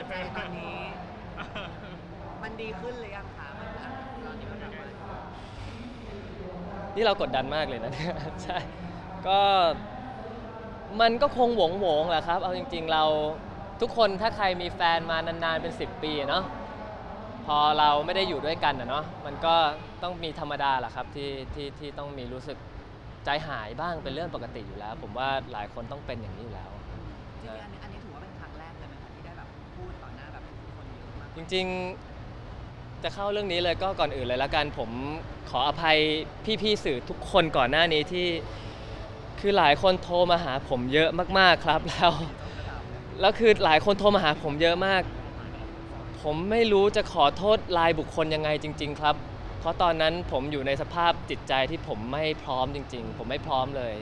วใจตอนนี้มันดีขึ้นหรือยังคะมันตอนนี้มันแบบว่านี่เรากดดันมากเลยนะเนี่ยใช่ก็มันก็คงหวงแหละครับเอาจริงๆเราทุกคนถ้าใครมีแฟนมานานๆเป็น10 ปีเนาะพอเราไม่ได้อยู่ด้วยกันเนาะมันก็ต้องมีธรรมดาแหละครับที่ต้องมีรู้สึกใจหายบ้างเป็นเรื่องปกติอยู่แล้วผมว่าหลายคนต้องเป็นอย่างนี้อยู่แล้วจริงๆอันนี้ถือว่าเป็นครั้งแรกเลยไหมคะที่ได้แบบพูดต่อหน้าแบบคนเยอะมากจริงๆจะเข้าเรื่องนี้เลยก็ก่อนอื่นเลยละกันผมขออภัยพี่ๆสื่อทุกคนก่อนหน้านี้ที่คือหลายคนโทรมาหาผมเยอะมากๆครับแล้วคือหลายคนโทรมาหาผมเยอะมากผมไม่รู้จะขอโทษรายบุคคลยังไงจริงๆครับเพราะตอนนั้นผมอยู่ในสภาพจิตใจที่ผมไม่พร้อมจริงๆผมไม่พร้อมเลย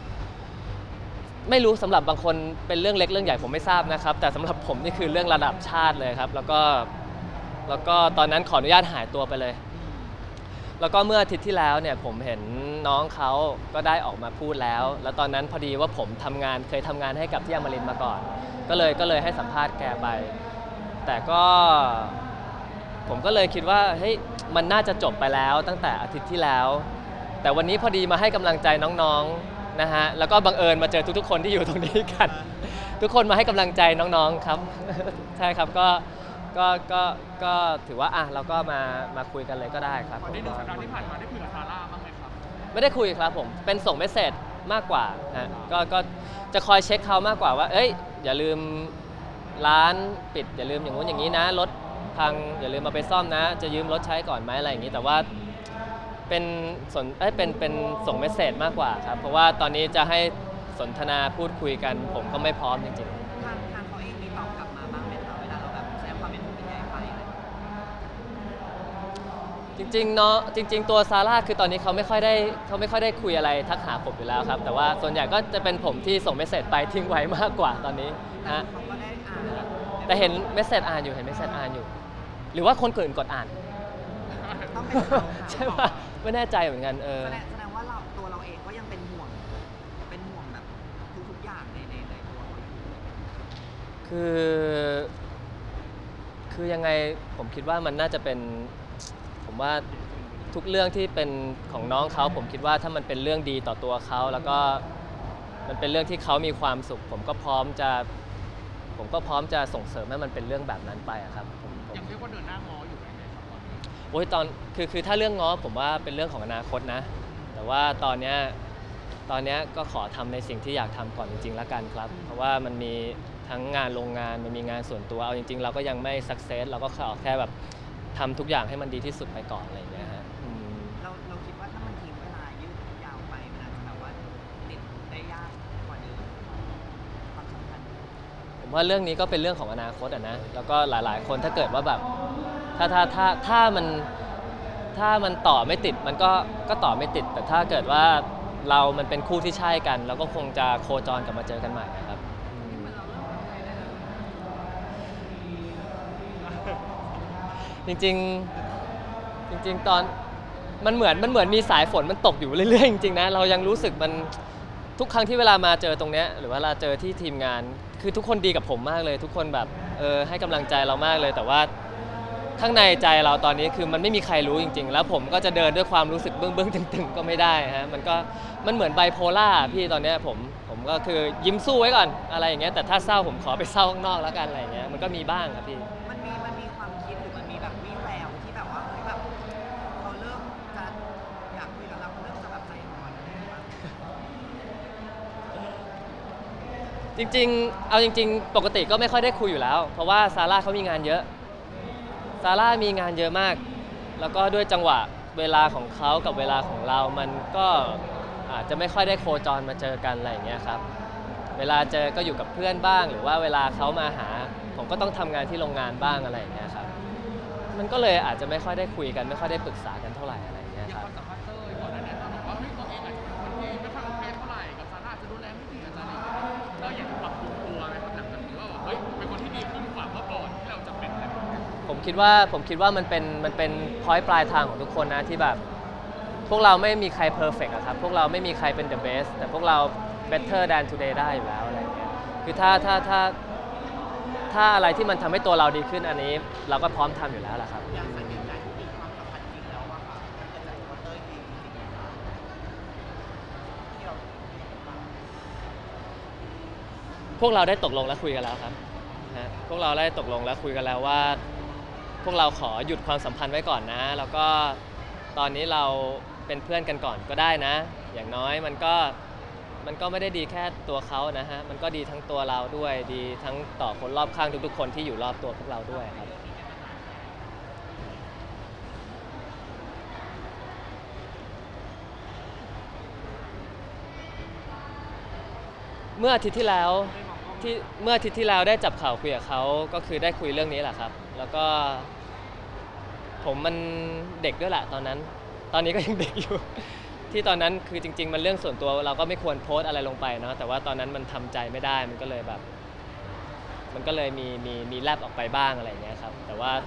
ไม่รู้สำหรับบางคนเป็นเรื่องเล็กเรื่องใหญ่ผมไม่ทราบนะครับแต่สำหรับผมนี่คือเรื่องระดับชาติเลยครับแล้วก็ตอนนั้นขออนุญาตหายตัวไปเลยแล้วก็เมื่ออาทิตย์ที่แล้วเนี่ยผมเห็นน้องเขาก็ได้ออกมาพูดแล้วตอนนั้นพอดีว่าผมเคยทำงานให้กับที่อมรินทร์มาก่อนก็เลยให้สัมภาษณ์แกไปแต่ก็ผมก็เลยคิดว่าเฮ้ยมันน่าจะจบไปแล้วตั้งแต่อาทิตย์ที่แล้วแต่วันนี้พอดีมาให้กำลังใจน้องๆนะฮะแล้วก็บังเอิญมาเจอทุกๆคนที่อยู่ตรงนี้กันทุกคนมาให้กำลังใจน้องๆครับ ใช่ครับก็ถือว่าเราก็มาคุยกันเลยก็ได้ครับใน1 สัปดาห์ที่ผ่านมาได้คุยกับซาร่าบ้างไหมครับไม่ได้คุยครับผมเป็นส่งเมสเซจมากกว่าฮะก็จะคอยเช็คเขามากกว่าว่าเอ้ยอย่าลืมร้านปิดอย่าลืมอย่างงู้นอย่างนี้นะรถพังอย่าลืมมาไปซ่อมนะจะยืมรถใช้ก่อนไหมอะไรอย่างนี้แต่ว่าเป็นเป็นส่งเมสเซจมากกว่าครับเพราะว่าตอนนี้จะให้สนทนาพูดคุยกันผมก็ไม่พร้อมจริงๆทางเขาเองมีตอบกลับมาบ้างไหมคะเวลาเราแบบแสดงความเป็นห่วงเป็นใยไปอะไรอย่างเงี้ยจริงๆเนาะจริงๆตัวซาร่าคือตอนนี้เขาไม่ค่อยได้คุยอะไรทักหาผมอยู่แล้วครับแต่ว่าส่วนใหญ่ก็จะเป็นผมที่ส่งเมสเซจไปทิ้งไว้มากกว่าตอนนี้แต่ฮะเขาก็ได้อ่านแต่เห็นเมสเซจอ่านอยู่หรือว่าคนอื่นกดอ่านต้องเป็นเขาใช่ป่ะไม่แน่ใจเหมือนกันแสดงว่าตัวเราเองก็ยังเป็นห่วงแบบทุกๆอย่างในตัวเขาคือคือยังไงผมคิดว่ามันน่าจะเป็นผมว่าทุกเรื่องที่เป็นของน้องเขาผมคิดว่าถ้ามันเป็นเรื่องดีต่อตัวเขาแล้วก็มันเป็นเรื่องที่เขามีความสุขผมก็พร้อมจะส่งเสริมให้มันเป็นเรื่องแบบนั้นไปอะครับยังเรียกว่าเดินหน้าง้ออยู่ไหมครับตอนนี้โอ้ยคือถ้าเรื่องง้อผมว่าเป็นเรื่องของอนาคตนะแต่ว่าตอนเนี้ยก็ขอทำในสิ่งที่อยากทำก่อนจริงๆแล้วกันครับเพราะว่ามันมีทั้งงานโรงงานมันมีงานส่วนตัวเอาจริงๆเราก็ยังไม่สักเซสเราก็แค่แบบทำทุกอย่างให้มันดีที่สุดไปก่อนอะไรอย่างเงี้ยฮะเราคิดว่าถ้ามันทิ้งเวลายืดยาวไปมันอาจจะแบบว่าติดได้ยากกว่าเดิมความสัมพันธ์ผมว่าเรื่องนี้ก็เป็นเรื่องของอนาคตนะแล้วก็หลายๆคนถ้าเกิดว่าแบบถ้ามันต่อไม่ติดมันก็ต่อไม่ติดแต่ถ้าเกิดว่ามันเป็นคู่ที่ใช่กันเราก็คงจะโคจรกลับมาเจอกันใหม่นะครับจริงๆตอนมันเหมือนมีสายฝนมันตกอยู่เรื่อยๆจริงๆนะเรายังรู้สึกมันทุกครั้งที่เวลามาเจอตรงเนี้ยหรือว่าเราเจอที่ทีมงานคือทุกคนดีกับผมมากเลยทุกคนแบบให้กำลังใจเรามากเลยแต่ว่าข้างในใจเราตอนนี้คือมันไม่มีใครรู้จริงๆแล้วผมก็จะเดินด้วยความรู้สึกเบื้องตึงๆก็ไม่ได้ฮะมันเหมือนไบโพล่าพี่ตอนนี้ผมก็คือยิ้มสู้ไว้ก่อนอะไรอย่างเงี้ยแต่ถ้าเศร้าผมขอไปเศร้าข้างนอกแล้วกันอะไรอย่างเงี้ยมันก็มีบ้างครับพี่มันมีความคิดหรือมันมีแบบวี่แววที่แบบว่าเฮ้ยแบบเขาเริ่มจะอยากคุยกับเราเขาเริ่มจะแบบใจอ่อนอะไรอย่างเงี้ยจริงๆเอาจริงๆปกติก็ไม่ค่อยได้คุยอยู่แล้วเพราะว่าซาร่าเขามีงานเยอะซาร่ามีงานเยอะมากแล้วก็ด้วยจังหวะเวลาของเขากับเวลาของเรามันก็อาจจะไม่ค่อยได้โคจรมาเจอกันอะไรอย่างเงี้ยครับเวลาเจอก็อยู่กับเพื่อนบ้างหรือว่าเวลาเขามาหาผมก็ต้องทำงานที่โรงงานบ้างอะไรอย่างเงี้ยครับมันก็เลยอาจจะไม่ค่อยได้คุยกันไม่ค่อยได้ปรึกษากันเท่าไหร่อะไรอย่างเงี้ยอย่าครับงตอนสัมภาษณ์เต้ยก่อนหน้านี้เราบอกว่าเฮ้ยตัวเองอาจจะเป็นคนที่ไม่ค่อยโอเคเท่าไหร่กับซาร่าจะดูแลไม่ดีอาจจะอะไรอย่างเงี้ยเราอยากจะปรับปรุงตัวไหมครับหลังจากนี้ว่าแบบเฮ้ยเป็นคนที่ดีขึ้นกว่าเมื่อก่อนที่เราจะเป็นอะไรแบบนี้ผมคิดว่ามันเป็นพอยต์ปลายทางของทุกคนนะที่แบบพวกเราไม่มีใครเพอร์เฟกต์อะครับพวกเราไม่มีใครเป็น the best แต่พวกเรา better than today ได้อยู่แล้วอะไรอย่างเงี้ยคือถ้าถ้าอะไรที่มันทำให้ตัวเราดีขึ้นอันนี้เราก็พร้อมทำอยู่แล้วแหละครับอย่างสาเหตุการที่มีความสัมพันธ์จริงแล้วอะค่ะมันเกิดจากตัวเต้ยเองจริงๆนะคะที่เราพวกเราได้ตกลงและคุยกันแล้วครับฮะพวกเราได้ตกลงและคุยกันแล้วว่า พวกเราขอหยุดความสัมพันธ์ไว้ก่อนนะ แล้วก็ตอนนี้เราเป็นเพื่อนกันก่อนก็ได้นะ อย่างน้อยมันก็ไม่ได้ดีแค่ตัวเขานะฮะ มันก็ดีทั้งตัวเราด้วย ดีทั้งต่อคนรอบข้างทุกๆคนที่อยู่รอบตัวพวกเราด้วยครับ เมื่ออาทิตย์ที่แล้วได้จับข่าวคุยกับเขาก็คือได้คุยเรื่องนี้แหละครับ แล้วก็ผมมันเด็กด้วยแหละตอนนั้น ตอนนี้ก็ยังเด็กอยู่ ที่ตอนนั้นคือจริงๆมันเรื่องส่วนตัวเราก็ไม่ควรโพสต์อะไรลงไปเนาะแต่ว่าตอนนั้นมันทำใจไม่ได้มันก็เลยแบบมันก็เลยมีแลบออกไปบ้างอะไรอย่างเงี้ยครับแต่ว่า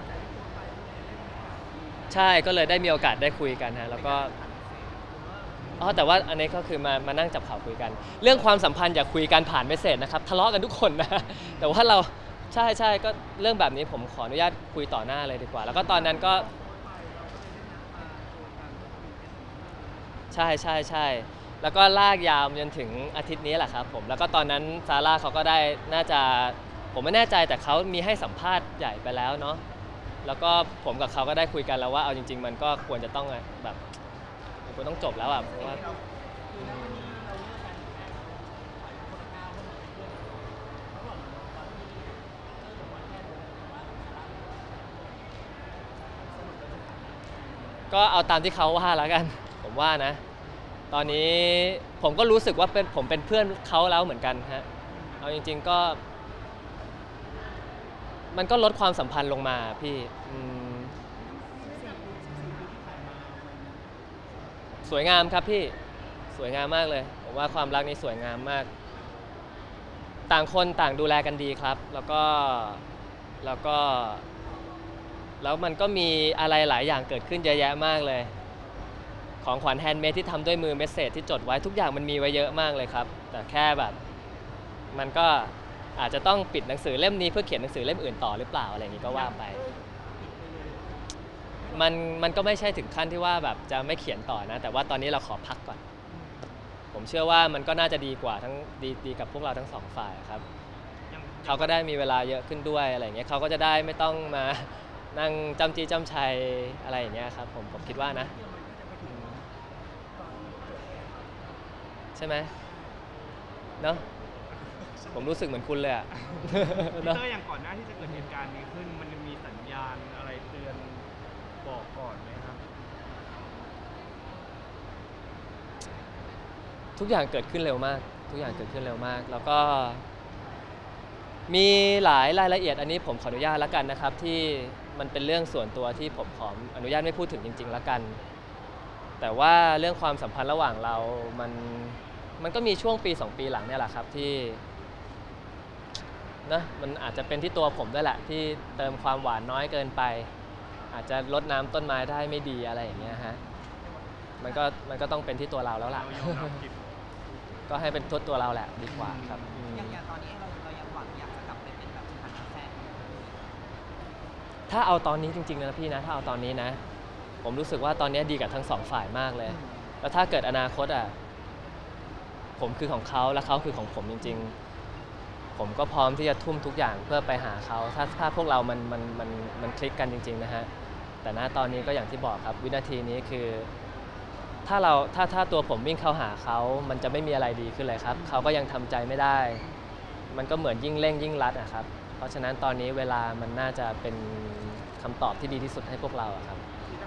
ใช่ก็เลยได้มีโอกาสได้คุยกันฮะแล้วก็แต่ว่าอันนี้ก็คือมานั่งจับข่าวคุยกัน เรื่องความสัมพันธ์อย่าคุยกันผ่านเมสเสจนะครับทะเลาะกันทุกคนนะ แต่ว่าเราใช่ก็เรื่องแบบนี้ผมขออนุญาตคุยต่อหน้าเลยดีกว่า แล้วก็ตอนนั้นก็ใช่แล้วก็ลากยาวจนถึงอาทิตย์นี้แหละครับผมแล้วก็ตอนนั้นซาร่าเขาก็ได้น่าจะผมไม่แน่ใจแต่เขามีให้สัมภาษณ์ใหญ่ไปแล้วเนาะแล้วก็ผมกับเขาก็ได้คุยกันแล้วว่าเอาจริงๆมันก็ควรจะต้องแบบมันควรต้องจบแล้วอ่ะเพราะว่าก็เอาตามที่เขาว่าแล้วกันผมว่านะตอนนี้ผมก็รู้สึกว่าผมเป็นเพื่อนเขาแล้วเหมือนกันฮะเอาจริงๆก็มันก็ลดความสัมพันธ์ลงมาพี่สวยงามครับพี่สวยงามมากเลยผมว่าความรักนี้สวยงามมากต่างคนต่างดูแลกันดีครับแล้วมันก็มีอะไรหลายอย่างเกิดขึ้นเยอะแยะมากเลยของขวัญแฮนด์เมดที่ทำด้วยมือเมสเสจที่จดไว้ทุกอย่างมันมีไว้เยอะมากเลยครับแต่แค่แบบมันก็อาจจะต้องปิดหนังสือเล่มนี้เพื่อเขียนหนังสือเล่มอื่นต่อหรือเปล่าอะไรอย่างนี้ก็ว่าไปมันก็ไม่ใช่ถึงขั้นที่ว่าแบบจะไม่เขียนต่อนะแต่ว่าตอนนี้เราขอพักก่อนผมเชื่อว่ามันก็น่าจะดีกว่าทั้งดีกับพวกเราทั้งสองฝ่ายครับเขาก็ได้มีเวลาเยอะขึ้นด้วยอะไรอย่างเงี้ยเขาก็จะได้ไม่ต้องมานั่งจำจี้จำชัยอะไรอย่างเงี้ยครับผมคิดว่านะใช่ไหมเนาะผมรู้สึกเหมือนคุณเลยอะพี่เตอร์อย่างก่อนหน้าที่จะเกิดเหตุการณ์นี้ขึ้นมันมีสัญญาณอะไรเตือนบอกก่อนไหมครับทุกอย่างเกิดขึ้นเร็วมากแล้วก็มีหลายรายละเอียดอันนี้ผมขออนุญาตแล้วกันนะครับที่มันเป็นเรื่องส่วนตัวที่ผมขออนุญาตไม่พูดถึงจริงๆแล้วกันแต่ว่าเรื่องความสัมพันธ์ระหว่างเรามันก็มีช่วงปี2ปีหลังเนี่ยแหละครับที่นะมันอาจจะเป็นที่ตัวผมด้วยแหละที่เติมความหวานน้อยเกินไปอาจจะรดน้ำต้นไม้ได้ไม่ดีอะไรอย่างเงี้ยฮะมันก็ต้องเป็นที่ตัวเราแล้วล่ะ ก็ให้เป็นตัวเราแหละดีกว่าครับอย่างตอนนี้เรายังหวังอยากจะกลับไปเป็นแบบสถานะแฟนถ้าเอาตอนนี้จริงๆนะพี่นะถ้าเอาตอนนี้นะผมรู้สึกว่าตอนนี้ดีกับทั้งสองฝ่ายมากเลยแล้วถ้าเกิดอนาคตอ่ะผมคือของเขาและเขาคือของผมจริงๆผมก็พร้อมที่จะทุ่มทุกอย่างเพื่อไปหาเขาถ้าพวกเรามันคลิกกันจริงๆนะฮะแต่ณตอนนี้ก็อย่างที่บอกครับวินาทีนี้คือถ้าตัวผมวิ่งเข้าหาเขามันจะไม่มีอะไรดีขึ้นเลยครับเขาก็ยังทำใจไม่ได้มันก็เหมือนยิ่งเร่งยิ่งรัดอะครับเพราะฉะนั้นตอนนี้เวลามันน่าจะเป็นคำตอบที่ดีที่สุดให้พวกเราอะครับ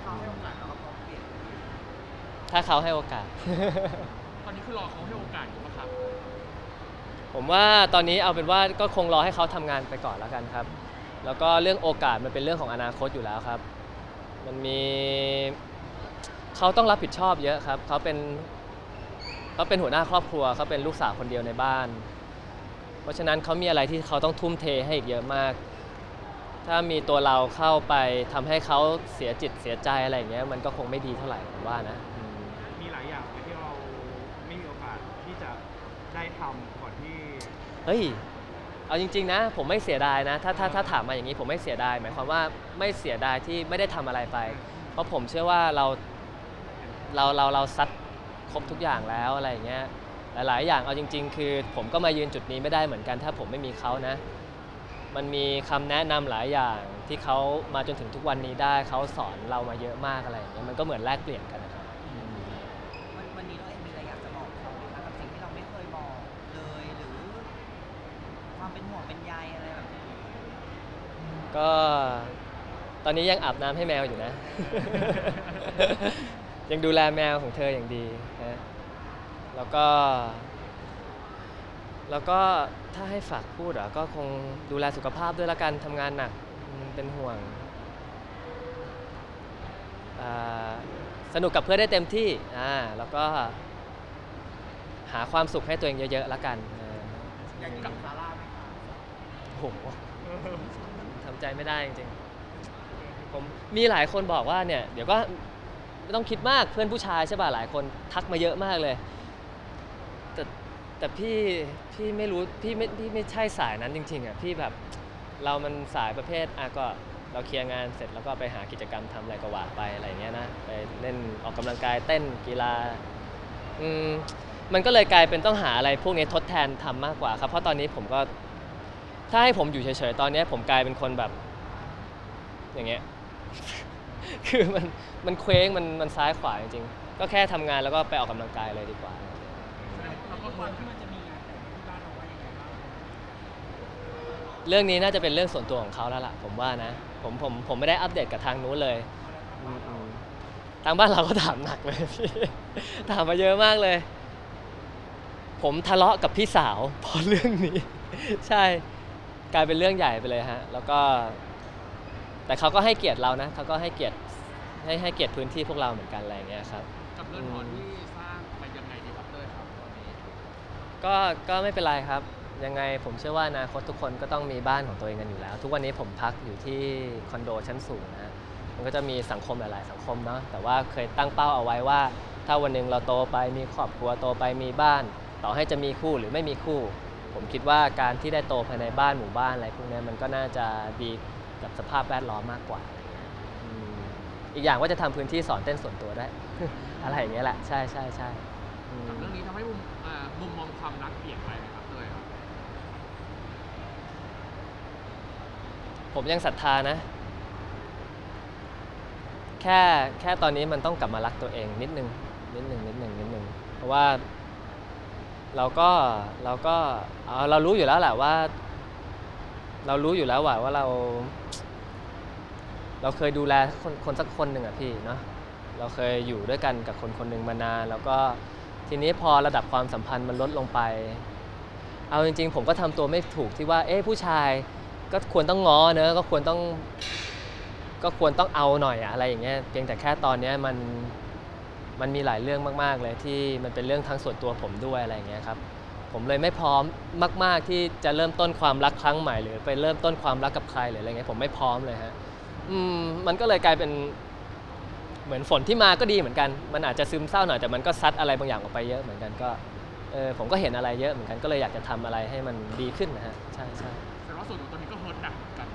ถ้าเขาให้โอกาสตอนนี้คือรอเขาให้โอกาสอยู่ปะครับผมว่าตอนนี้เอาเป็นว่าก็คงรอให้เขาทำงานไปก่อนแล้วกันครับแล้วก็เรื่องโอกาสมันเป็นเรื่องของอนาคตอยู่แล้วครับมันมีเขาต้องรับผิดชอบเยอะครับเขาเป็นหัวหน้าครอบครัวเขาเป็นลูกสาวคนเดียวในบ้านเพราะฉะนั้นเขามีอะไรที่เขาต้องทุ่มเทให้อีกเยอะมากถ้ามีตัวเราเข้าไปทำให้เขาเสียจิตเสียใจอะไรอย่างเงี้ยมันก็คงไม่ดีเท่าไหร่ผมว่านะมีหลายอย่างที่เราไม่มีโอกาสที่จะได้ทำก่อนที่เฮ้ยเอาจริงๆนะผมไม่เสียดายนะถ้าถามมาอย่างนี้ผมไม่เสียดายหมายความว่าไม่เสียดายที่ไม่ได้ทำอะไรไป เพราะผมเชื่อว่าเราซัดครบทุกอย่างแล้วอะไรอย่างเงี้ยหลายๆอย่างเอาจริงๆคือผมก็มายืนจุดนี้ไม่ได้เหมือนกันถ้าผมไม่มีเขานะมันมีคำแนะนำหลายอย่างที่เขามาจนถึงทุกวันนี้ได้เขาสอนเรามาเยอะมากอะไรอย่างเงี้ยมันก็เหมือนแลกเปลี่ยนกันนะครับวันนี้เราเองมีอะไรอยากจะบอกเขาไหมคะกับสิ่งที่เราไม่เคยบอกเลยหรือความเป็นห่วงเป็นใยอะไรแบบนี้ก็ตอนนี้ยังอาบน้ำให้แมวอยู่นะ ยังดูแลแมวของเธออย่างดีนะแล้วก็ถ้าให้ฝากพูดก็คงดูแลสุขภาพด้วยละกันทำงานหนักเป็นห่วงสนุกกับเพื่อนได้เต็มที่แล้วก็หาความสุขให้ตัวเองเยอะๆละกันอยากอยู่กับซาร่าไหมคะโอ้โหทำใจไม่ได้จริงๆผมมีหลายคนบอกว่าเนี่ยเดี๋ยวก็ไม่ต้องคิดมากเพื่อนผู้ชายใช่ป่ะหลายคนทักมาเยอะมากเลยแต่พี่ไม่รู้พี่ไม่ใช่สายนั้นจริงๆพี่แบบเรามันสายประเภทก็เราเคลียร์งานเสร็จแล้วก็ไปหากิจกรรมทำอะไรก็ว่าไปอะไรอย่างเงี้ยนะไปเล่นออกกำลังกายเต้นกีฬามันก็เลยกลายเป็นต้องหาอะไรพวกนี้ทดแทนทำมากกว่าครับเพราะตอนนี้ผมก็ถ้าให้ผมอยู่เฉยๆตอนนี้ผมกลายเป็นคนแบบอย่างเงี้ย คือมันเคว้งมันซ้ายขวาจริงๆก็แค่ทำงานแล้วก็ไปออกกำลังกายเลยดีกว่าแล้วก็ความที่มันจะมีเรื่องนี้น่าจะเป็นเรื่องส่วนตัวของเขาแล้วล่ะผมว่านะผมไม่ได้อัปเดตกับทางนู้นเลยทางบ้านเราก็ถามหนักเลยพี่ ถามมาเยอะมากเลย ผมทะเลาะกับพี่สาวเพราะเรื่องนี้ ใช่กลายเป็นเรื่องใหญ่ไปเลยฮะแล้วก็แต่เขาก็ให้เกียรติเรานะเขาก็ให้เกียรติให้เกียรติพื้นที่พวกเราเหมือนกันอะไรอย่างเงี้ยครับกับเรือนหอที่สร้างไปยังไงดีครับเต้ยครับตอนนี้ก็ไม่เป็นไรครับยังไงผมเชื่อว่าอนาคตทุกคนก็ต้องมีบ้านของตัวเองกันอยู่แล้ว ทุกวันนี้ผมพักอยู่ที่คอนโดชั้นสูงนะมันก็จะมีสังคมหลายๆสังคมเนาะแต่ว่าเคยตั้งเป้าเอาไว้ว่าถ้าวันหนึ่งเราโตไปมีครอบครัวโตไปมีบ้านต่อให้จะมีคู่หรือไม่มีคู่ ผมคิดว่าการที่ได้โตภายในบ้านหมู่บ้านอะไรพวกนี้มันก็น่าจะดีกับสภาพแวดล้อมมากกว่าอีกอย่างว่าจะทำพื้นที่สอนเต้นส่วนตัวได้ อะไรอย่างเงี้ยแหละใช่กับเรื่องนี้ทำให้มุมมองความรักเปลี่ยนไปไหมครับเต้ยครับผมยังศรัทธานะแค่ตอนนี้มันต้องกลับมารักตัวเองนิดนึงเพราะว่าเรารู้อยู่แล้วแหละว่าเรารู้อยู่แล้วว่าเราเคยดูแลคนสักคนหนึ่งพี่เนาะเราเคยอยู่ด้วยกันกับคนหนึ่งมานานแล้วก็ทีนี้พอระดับความสัมพันธ์มันลดลงไปเอาจริงๆผมก็ทำตัวไม่ถูกที่ว่าผู้ชายก็ควรต้องง้อเนอะก็ควรต้องเอาหน่อยอะไรอย่างเงี้ยเพียงแต่แค่ตอนนี้มันมีหลายเรื่องมากๆเลยที่มันเป็นเรื่องทั้งส่วนตัวผมด้วยอะไรอย่างเงี้ยครับผมเลยไม่พร้อมมากๆที่จะเริ่มต้นความรักครั้งใหม่หรือไปเริ่มต้นความรักกับใครหรืออะไรเงี้ยผมไม่พร้อมเลยฮะมันก็เลยกลายเป็นเหมือนฝนที่มาก็ดีเหมือนกันมันอาจจะซึมเศร้าหน่อยแต่มันก็ซัดอะไรบางอย่างออกไปเยอะเหมือนกันก็ผมก็เห็นอะไรเยอะเหมือนกันก็เลยอยากจะทำอะไรให้มันดีขึ้นนะฮะใช่แต่ว่าส่วนตัวตอนนี้ก็เฮิร์ตหนักกัน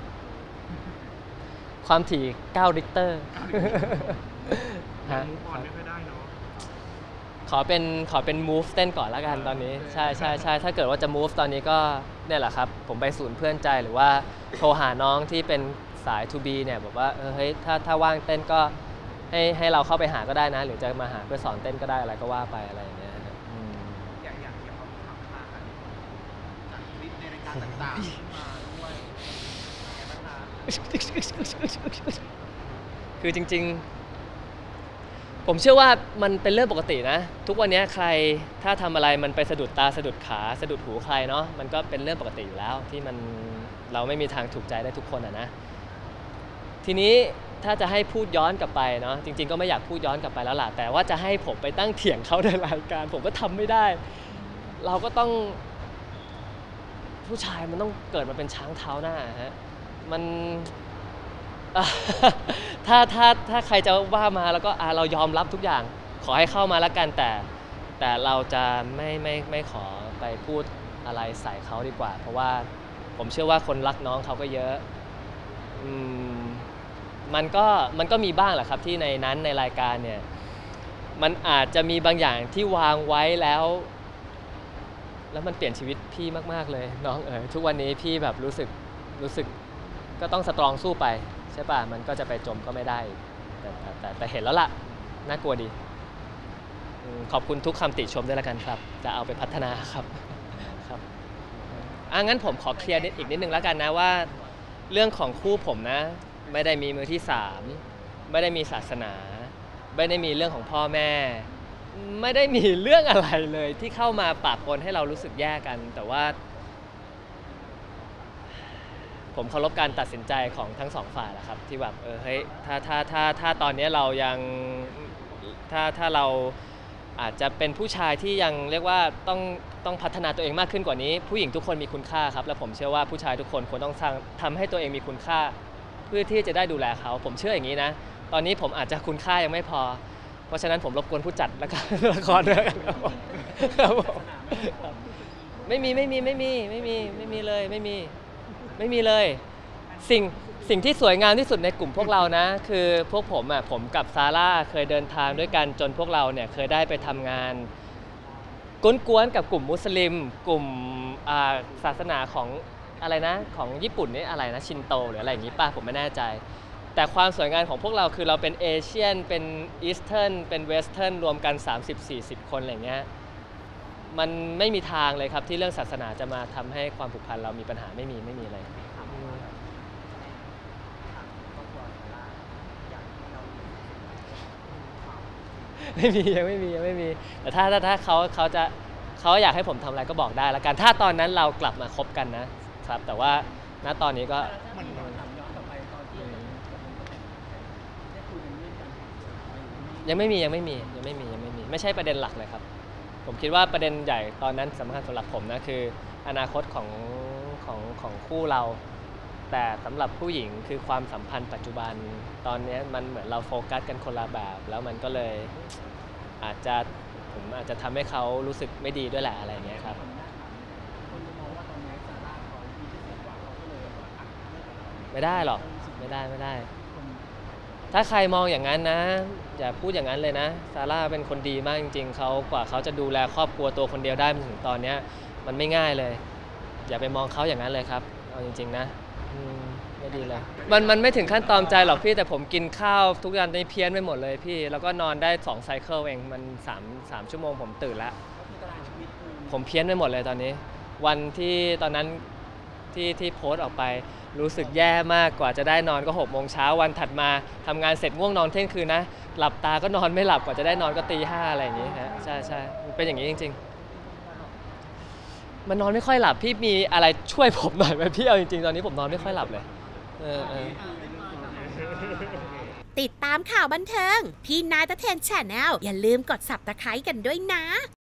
ความถี่9 ริกเตอร์มูฟออนไม่ค่อยได้เนาะขอเป็น move เต้นก่อนแล้วกันตอนนี้ใช่ถ้าเกิดว่าจะ move ตอนนี้ก็เนี่ยแหละครับผมไปศูนย์เพื่อนใจหรือว่าโทรหาน้องที่เป็นสาย to be เนี่ยบอกว่าเฮ้ยถ้าว่างเต้นก็ให้เราเข้าไปหาก็ได้นะหรือจะมาหาเพื่อสอนเต้นก็ได้อะไรก็ว่าไปอะไรอย่างเงี้ยอย่างเขาทำมากันจากคลิปในรายการต่างๆมาด้วยคือจริงๆผมเชื่อว่ามันเป็นเรื่องปกตินะทุกวันนี้ใครถ้าทำอะไรมันไปสะดุดตาสะดุดขาสะดุดหูใครเนาะมันก็เป็นเรื่องปกติอยู่แล้วที่เราไม่มีทางถูกใจได้ทุกคนนะทีนี้ถ้าจะให้พูดย้อนกลับไปเนาะจริงๆก็ไม่อยากพูดย้อนกลับไปแล้วล่ะแต่ว่าจะให้ผมไปตั้งเถียงเขาในรายการผมก็ทำไม่ได้เราก็ต้องผู้ชายมันต้องเกิดมาเป็นช้างเท้าหน้าฮะมันถ้าใครจะว่ามาแล้วก็เรายอมรับทุกอย่างขอให้เข้ามาแล้วกันแต่เราจะไม่ขอไปพูดอะไรใส่เขาดีกว่า เพราะว่าผมเชื่อว่าคนรักน้องเขาก็เยอะมันก็มีบ้างแหละครับที่ในนั้นในรายการเนี่ยมันอาจจะมีบางอย่างที่วางไว้แล้วมันเปลี่ยนชีวิตพี่มากๆเลยน้องทุกวันนี้พี่แบบรู้สึกก็ต้องสตรองสู้ไปใช่ป่ะมันก็จะไปจมก็ไม่ได้แต่เห็นแล้วล่ะน่ากลัวดีขอบคุณทุกคำติชมด้วยละกันครับจะเอาไปพัฒนาครับครับงั้นผมขอเคลียร์อีกนิดนึงแล้วกันนะว่าเรื่องของคู่ผมนะไม่ได้มีมือที่3ไม่ได้มีศาสนาไม่ได้มีเรื่องของพ่อแม่ไม่ได้มีเรื่องอะไรเลยที่เข้ามาปะปนให้เรารู้สึกแย่กันแต่ว่าผมเคารพการตัดสินใจของทั้ง2ฝ่ายแหละครับที่แบบเฮ้ยถ้าตอนนี้เรายังถ้าเราอาจจะเป็นผู้ชายที่ยังเรียกว่าต้องพัฒนาตัวเองมากขึ้นกว่านี้ผู้หญิงทุกคนมีคุณค่าครับและผมเชื่อว่าผู้ชายทุกคนควรต้องทำให้ตัวเองมีคุณค่าเพื่อที่จะได้ดูแลเขาผมเชื่ออย่างนี้นะตอนนี้ผมอาจจะคุณค่ายังไม่พอเพราะฉะนั้นผมรบกวนผู้จัดแล้วกันละครด้วยครับผมไม่มีเลยไม่มีเลยสิ่งที่สวยงามที่สุดในกลุ่มพวกเรานะคือพวกผมกับซาร่าเคยเดินทางด้วยกันจนพวกเราเนี่ยเคยได้ไปทำงานกวนๆกับกลุ่มมุสลิมกลุ่มศาสนาของอะไรนะของญี่ปุ่นนี่อะไรนะชินโตหรืออะไรอย่างนี้ป่ะผมไม่แน่ใจแต่ความสวยงามของพวกเราคือเราเป็นเอเชียนเป็นอีสเทิร์นเป็นเวสเทิร์นรวมกัน 30-40 คนอะไรเงี้ยมันไม่มีทางเลยครับที่เรื่องศาสนาจะมาทำให้ความผูกพันเรามีปัญหาไม่มีเลยยังไม่มีแต่ถ้าเขาอยากให้ผมทำอะไรก็บอกได้แล้วกันถ้าตอนนั้นเรากลับมาคบกันนะครับแต่ว่าณตอนนี้ก็ยังไม่มีไม่ใช่ประเด็นหลักเลยครับผมคิดว่าประเด็นใหญ่ตอนนั้นสำคัญสำหรับผมนะคืออนาคตของคู่เราแต่สำหรับผู้หญิงคือความสัมพันธ์ปัจจุบันตอนนี้มันเหมือนเราโฟกัสกันคนละแบบแล้วมันก็เลยผมอาจจะทำให้เขารู้สึกไม่ดีด้วยแหละอะไรอย่างเงี้ยครับไม่ได้หรอกไม่ได้ถ้าใครมองอย่างนั้นนะอย่าพูดอย่างนั้นเลยนะซาร่าเป็นคนดีมากจริงๆกว่าเขาจะดูแลครอบครัวตัวคนเดียวได้มาถึงตอนนี้มันไม่ง่ายเลยอย่าไปมองเขาอย่างนั้นเลยครับเอาจริงๆนะไม่ดีเลยมันไม่ถึงขั้นตอมใจหรอกพี่แต่ผมกินข้าวทุกอย่างได้เพี้ยนไปหมดเลยพี่แล้วก็นอนได้2ไซเคิลเองมัน3 ชั่วโมงผมตื่นแล้วผมเพี้ยนไปหมดเลยตอนนี้วันที่ตอนนั้นที่โพสต์ออกไปรู้สึกแย่มากกว่าจะได้นอนก็6 โมงเช้าวันถัดมาทำงานเสร็จง่วงนอนเที่ยงคืนนะหลับตาก็นอนไม่หลับกว่าจะได้นอนก็ตี 5อะไรอย่างนี้ฮะใช่มันเป็นอย่างนี้จริงๆมันนอนไม่ค่อยหลับพี่มีอะไรช่วยผมหน่อยไหมพี่เอาจริงๆตอนนี้ผมนอนไม่ค่อยหลับเลยติดตามข่าวบันเทิงพี่นายตะเทน Channel อย่าลืมกด Subscribe กันด้วยนะ